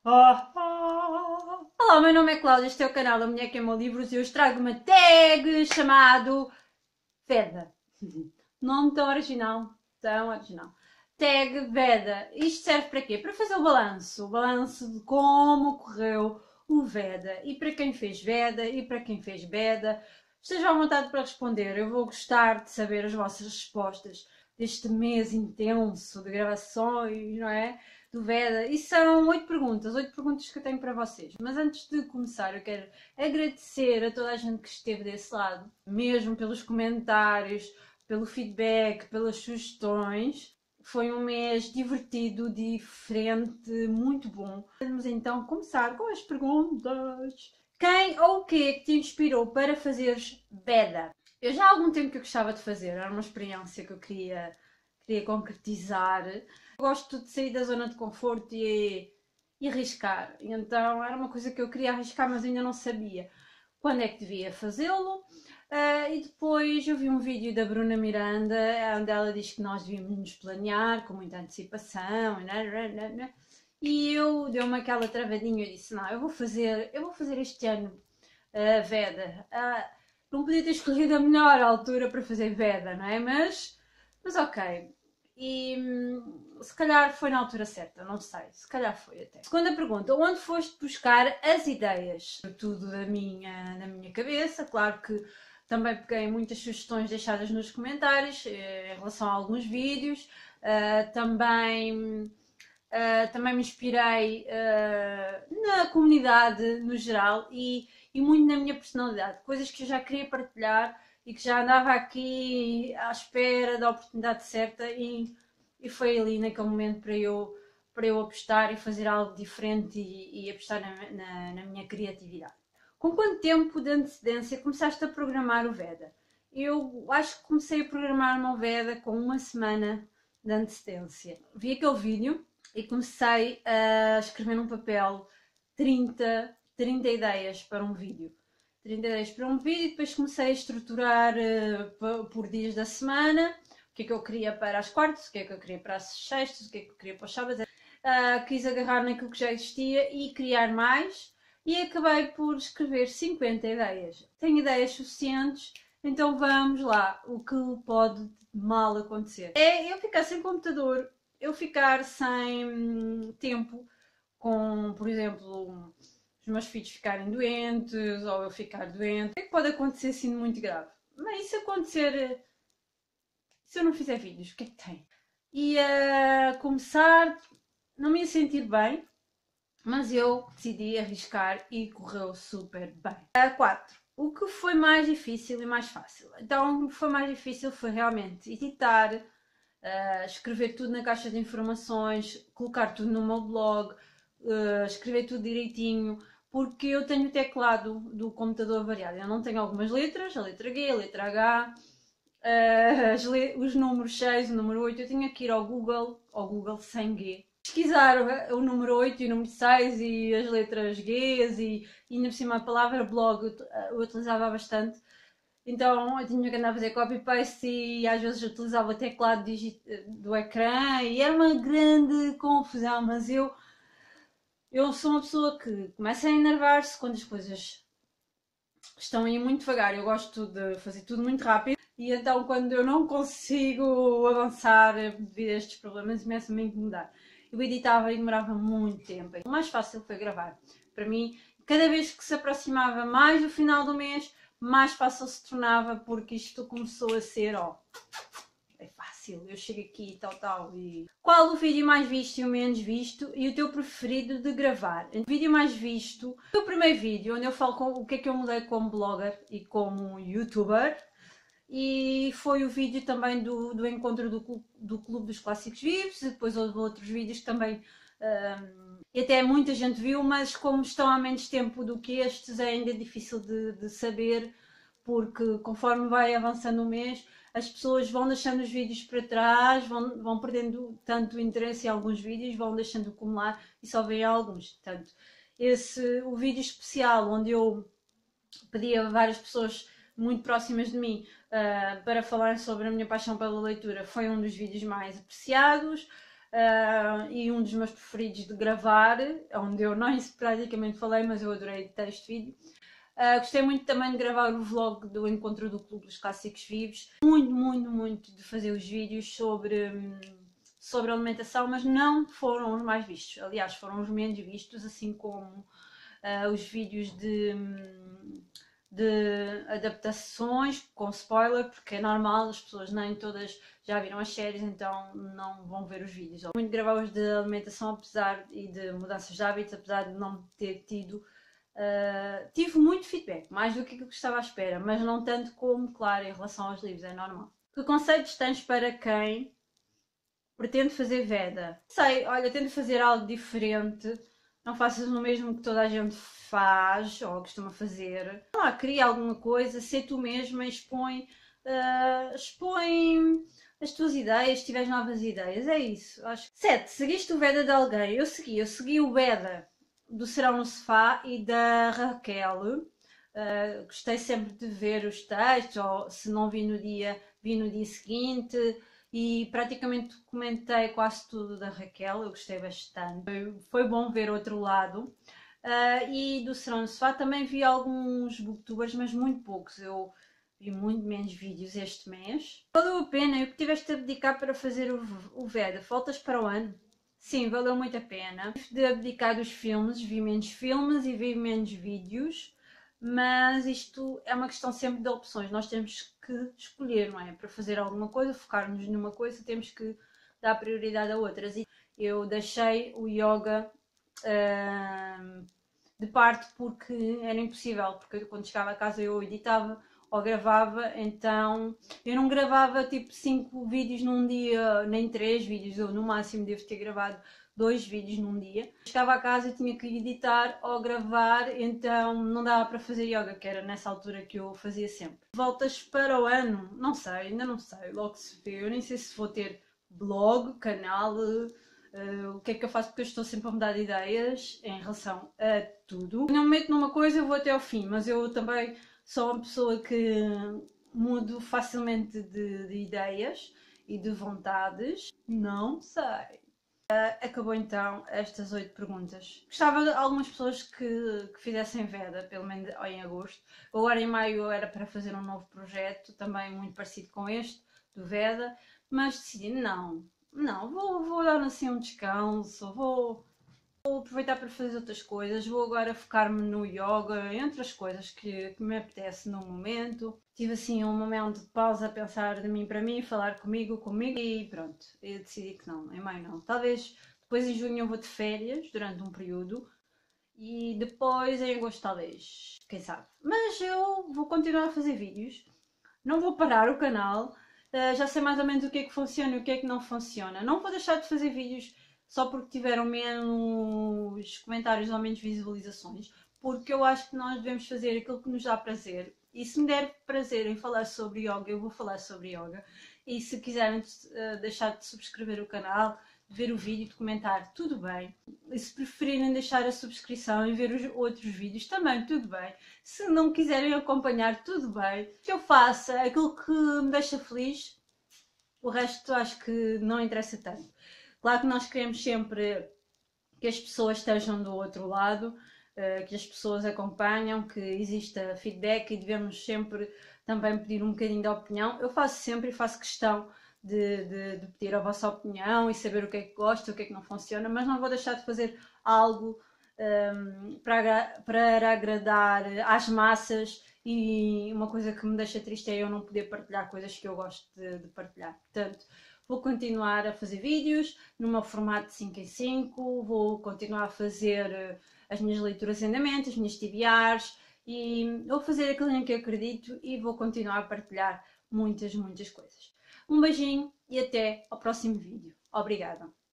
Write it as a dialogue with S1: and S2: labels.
S1: Olá, meu nome é Cláudia, este é o canal da Mulher Queima Livros e hoje trago uma tag chamado Veda. Nome tão original, tão original. Tag Veda. Isto serve para quê? Para fazer o balanço de como correu o Veda. E para quem fez Veda e para quem fez Beda. Estejam à vontade para responder, eu vou gostar de saber as vossas respostas deste mês intenso de gravações, não é? Do Veda. E são 8 perguntas que eu tenho para vocês. Mas antes de começar, eu quero agradecer a toda a gente que esteve desse lado, mesmo pelos comentários, pelo feedback, pelas sugestões. Foi um mês divertido, diferente, muito bom. Vamos então começar com as perguntas. Quem ou o que te inspirou para fazeres Veda? Eu já há algum tempo que eu gostava de fazer, era uma experiência que eu queria concretizar. Gosto de sair da zona de conforto e arriscar. Então era uma coisa que eu queria arriscar, mas ainda não sabia quando é que devia fazê-lo. E depois eu vi um vídeo da Bruna Miranda, onde ela diz que nós devíamos nos planear com muita antecipação. E eu deu-me aquela travadinha e disse, não, eu vou fazer este ano a Veda. Não podia ter escolhido a melhor altura para fazer Veda, não é? Mas ok. E se calhar foi na altura certa, não sei, se calhar foi até. Segunda pergunta, onde foste buscar as ideias? Tudo da na minha cabeça, claro que também peguei muitas sugestões deixadas nos comentários em relação a alguns vídeos, também me inspirei na comunidade no geral e muito na minha personalidade, coisas que eu já queria partilhar e que já andava aqui à espera da oportunidade certa e foi ali naquele momento para eu apostar e fazer algo diferente e apostar na minha criatividade. Com quanto tempo de antecedência começaste a programar o Veda? Eu acho que comecei a programar o meu Veda com uma semana de antecedência. Vi aquele vídeo e comecei a escrever num papel 30 ideias para um vídeo. 30 ideias para um vídeo e depois comecei a estruturar por dias da semana o que é que eu queria para as quartas, o que é que eu queria para as sextas, o que é que eu queria para os sábados. Quis agarrar naquilo que já existia e criar mais e acabei por escrever 50 ideias. Tenho ideias suficientes, então vamos lá, o que pode mal acontecer? É eu ficar sem computador, eu ficar sem tempo com, por exemplo, os meus filhos ficarem doentes ou eu ficar doente. O que é que pode acontecer assim muito grave? Mas e se acontecer, se eu não fizer vídeos, o que é que tem? Ia começar, não me ia sentir bem, mas eu decidi arriscar e correu super bem. 4. O que foi mais difícil e mais fácil? Então, o que foi mais difícil foi realmente editar, escrever tudo na caixa de informações, colocar tudo no meu blog, escrever tudo direitinho, porque eu tenho o teclado do computador variado. Eu não tenho algumas letras, a letra G, a letra H, os números 6, o número 8. Eu tinha que ir ao Google sem G, pesquisar o número 8 e o número 6 e as letras Gs e ainda por cima a palavra blog eu utilizava bastante. Então eu tinha que andar a fazer copy-paste e às vezes utilizava o teclado do ecrã e era uma grande confusão, mas eu sou uma pessoa que começa a enervar-se quando as coisas estão aí muito devagar. Eu gosto de fazer tudo muito rápido e então quando eu não consigo avançar devido a estes problemas começa-me a incomodar. Eu editava e demorava muito tempo. O mais fácil foi gravar. Para mim, cada vez que se aproximava mais do final do mês, mais fácil se tornava, porque isto começou a ser, é fácil, eu chego aqui e tal, e... Qual o vídeo mais visto e o menos visto e o teu preferido de gravar? O vídeo mais visto, o primeiro vídeo, onde eu falo o que é que eu mudei como blogger e como youtuber, e foi o vídeo também do encontro do Clube dos Clássicos Vivos, e depois houve outros vídeos que também... e até muita gente viu, mas como estão há menos tempo do que estes, é ainda difícil de saber, porque conforme vai avançando o mês, as pessoas vão deixando os vídeos para trás, vão perdendo tanto interesse em alguns vídeos, vão deixando de acumular e só veem alguns. Portanto, o vídeo especial onde eu pedi a várias pessoas muito próximas de mim para falar sobre a minha paixão pela leitura foi um dos vídeos mais apreciados. e um dos meus preferidos de gravar, onde eu não praticamente falei, mas eu adorei texto e vídeo. Gostei muito também de gravar o vlog do encontro do Clube dos Clássicos Vivos. Muito de fazer os vídeos sobre alimentação, mas não foram os mais vistos. Aliás, foram os menos vistos, assim como os vídeos de adaptações com spoiler, porque é normal, as pessoas nem todas já viram as séries, então não vão ver os vídeos. Muito gravar os de alimentação, apesar e de mudanças de hábitos, apesar de não ter tido. Tive muito feedback, mais do que aquilo que estava à espera, mas não tanto como, claro, em relação aos livros, é normal. Que conselhos tens para quem pretende fazer Veda? Sei, olha, tento fazer algo diferente, não faças o mesmo que toda a gente faz ou costuma fazer. Cria alguma coisa, sê tu mesma, expõe as tuas ideias, se tiveres novas ideias, é isso. Acho. 7. Seguiste o Veda de alguém? Eu segui o Veda do Serão no Sofá e da Raquel. Gostei sempre de ver os textos, ou se não vi no dia seguinte, e praticamente comentei quase tudo da Raquel, eu gostei bastante. Foi bom ver outro lado. E do Serão no Sofá também vi alguns booktubers, mas muito poucos. Eu vi muito menos vídeos este mês. Valeu a pena, e o que tiveste a dedicar para fazer o Veda? Faltas para o ano? Sim, valeu muito a pena. Tive de abdicar dos filmes, vi menos filmes e vi menos vídeos, mas isto é uma questão sempre de opções. Nós temos que escolher, não é? Para fazer alguma coisa, focar-nos numa coisa, temos que dar prioridade a outras. E eu deixei o yoga de parte porque era impossível, porque quando chegava a casa eu editava ou gravava, então eu não gravava tipo 5 vídeos num dia, nem 3 vídeos, eu no máximo devo ter gravado 2 vídeos num dia. Chegava a casa e tinha que editar ou gravar, então não dava para fazer yoga, que era nessa altura que eu fazia sempre. Voltas para o ano? Não sei, ainda não sei, logo se vê. Eu nem sei se vou ter blog, canal, o que é que eu faço, porque eu estou sempre a mudar de ideias em relação a tudo. Não me meto numa coisa, eu vou até ao fim, mas eu também sou uma pessoa que mudo facilmente de ideias e de vontades. Não sei. Acabou então estas 8 perguntas. Gostava de algumas pessoas que fizessem Veda, pelo menos em agosto. Agora em maio era para fazer um novo projeto, também muito parecido com este, do Veda, mas decidi não, vou dar assim um descanso, vou aproveitar para fazer outras coisas, vou agora focar-me no yoga, entre as coisas que me apetece no momento. Tive assim um momento de pausa a pensar de mim para mim, falar comigo e pronto, eu decidi que não, em maio não. Talvez depois em junho eu vou de férias durante um período e depois em agosto talvez, quem sabe. Mas eu vou continuar a fazer vídeos, não vou parar o canal, já sei mais ou menos o que é que funciona e o que é que não funciona. Não vou deixar de fazer vídeos só porque tiveram menos comentários ou menos visualizações, porque eu acho que nós devemos fazer aquilo que nos dá prazer. E se me der prazer em falar sobre yoga, eu vou falar sobre yoga. E se quiserem deixar de subscrever o canal, de ver o vídeo, de comentar, tudo bem. E se preferirem deixar a subscrição e ver os outros vídeos, também tudo bem. Se não quiserem acompanhar, tudo bem. Que eu faça aquilo que me deixa feliz, o resto acho que não interessa tanto. Claro que nós queremos sempre que as pessoas estejam do outro lado, que as pessoas acompanham, que exista feedback e devemos sempre também pedir um bocadinho de opinião. Eu faço sempre e faço questão de pedir a vossa opinião e saber o que é que gosta, o que é que não funciona, mas não vou deixar de fazer algo para agradar às massas, e uma coisa que me deixa triste é eu não poder partilhar coisas que eu gosto de partilhar. Portanto, vou continuar a fazer vídeos no meu formato de 5 em 5, vou continuar a fazer as minhas leituras em andamento, as minhas TBRs, e vou fazer aquilo em que eu acredito e vou continuar a partilhar muitas coisas. Um beijinho e até ao próximo vídeo. Obrigada!